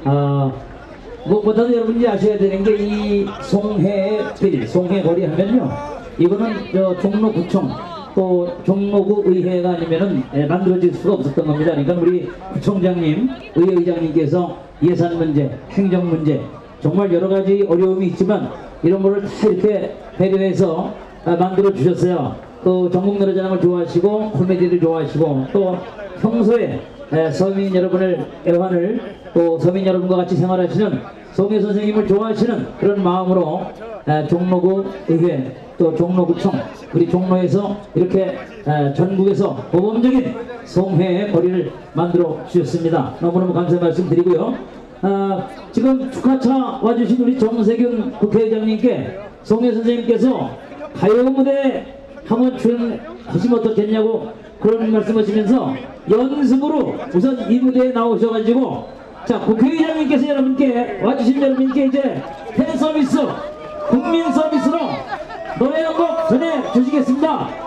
무엇보다도 여러분이 아셔야 되는 게 이 송해길, 송해거리 하면요. 이거는 종로구청 또 종로구 의회가 아니면은 만들어질 수가 없었던 겁니다. 그러니까 우리 구청장님, 의회의장님께서 예산 문제, 행정 문제, 정말 여러 가지 어려움이 있지만 이런 거를 다 이렇게 배려해서 만들어 주셨어요. 또 전국 노래자랑을 좋아하시고 코미디를 좋아하시고 또 평소에 서민 여러분을 애환을 또 서민 여러분과 같이 생활하시는 송해 선생님을 좋아하시는 그런 마음으로 종로구 의회 또 종로구청 우리 종로에서 이렇게 전국에서 모범적인 송해의 거리를 만들어 주셨습니다. 너무너무 감사 말씀드리고요. 지금 축하차 와주신 우리 정세균 국회의장님께 송해 선생님께서 가요 무대 한번 출연하시면 어떻겠냐고 그런 말씀하시면서 연습으로 우선 이 무대에 나오셔가지고 자 국회의장님께서 여러분께 와주신 여러분께 이제 팬 서비스 국민 서비스로 노래 한 곡 전해 주시겠습니다.